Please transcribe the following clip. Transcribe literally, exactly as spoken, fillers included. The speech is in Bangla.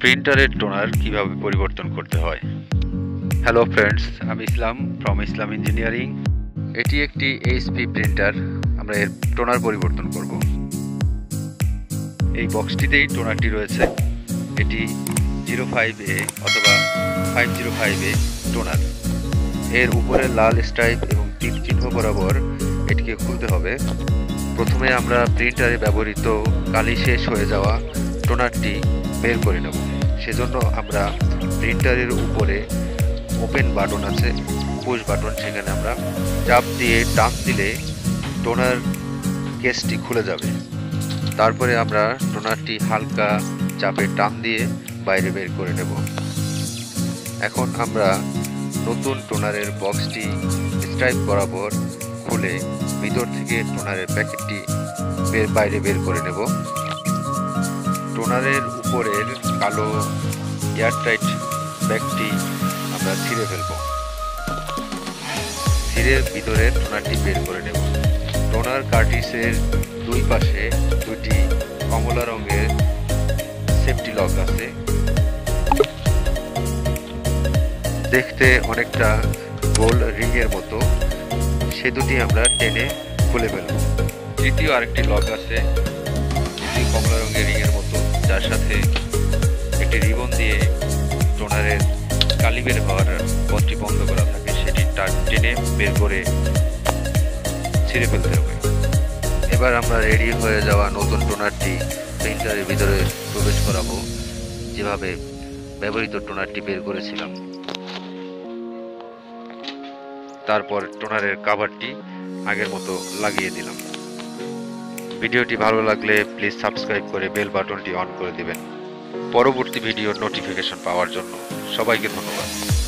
প্রিন্টারের টোনার কিভাবে পরিবর্তন করতে হয়। হ্যালো ফ্রেন্ডস, আমি ইসলাম ফ্রম ইসলাম ইঞ্জিনিয়ারিং। এটি একটি এইচপি প্রিন্টার। আমরা এর টোনার পরিবর্তন করব। এই বক্সটিতেই টোনারটি রয়েছে। এটি জিরো ফাইভ এ অথবা five zero five A toner. এর উপরে লাল স্ট্রাইপ এবং টিক চিহ্ন বরাবর এটিকে খুলতে হবে। প্রথমে আমরা প্রিন্টারে ব্যবহৃত কালি শেষ হয়ে যাওয়া টোনারটি বের করে নেব। সেজন্য আমরা প্রিন্টারের উপরে ওপেন বাটন আছে, পুশ বাটন, সেখানে আমরা চাপ দিয়ে টান দিলে টোনার কেসটি খুলে যাবে। তারপরে আমরা টোনারটি হালকা চাপে টান দিয়ে বাইরে বের করে নেব। এখন আমরা নতুন টোনারের বক্সটি স্ট্রাইপ বরাবর খুলে ভিতর থেকে টোনারের প্যাকেটটি বের বাইরে বের করে নেব। টোনারের উপরের কালো এয়ারটাইট ব্যাগটি আমরা ছিঁড়ে ফেলব। ছিঁড়ে ভিতরে টোনারটি বের করে নেব। টোনার কার্টিসের দুই পাশে দুটি কমলা রঙের সেফটি লক আছে, দেখতে অনেকটা গোল রিং এর মতো। সে দুটি আমরা টেনে খুলে ফেলব। তৃতীয় আরেকটি লক আছে, এটি কমলা রঙের রিং এর মতো, যার সাথে একটি রিবন দিয়ে টোনারের কালি বের হওয়ার পথটি বন্ধ করা থাকে। সেটি টেনে বের করে ছিঁড়ে ফেলতে হবে। এবার আমরা রেডি হয়ে যাওয়া নতুন টোনারটি প্রিন্টারের ভিতরে প্রবেশ করাবো, যেভাবে ব্যবহৃত টোনারটি বের করেছিলাম। তারপর টোনারের কভারটি আগের মতো লাগিয়ে দিলাম। ভিডিওটি ভালো লাগলে প্লিজ সাবস্ক্রাইব করে বেল বাটনটি অন করে দিবেন পরবর্তী ভিডিওর নোটিফিকেশন পাওয়ার জন্য। সবাইকে ধন্যবাদ।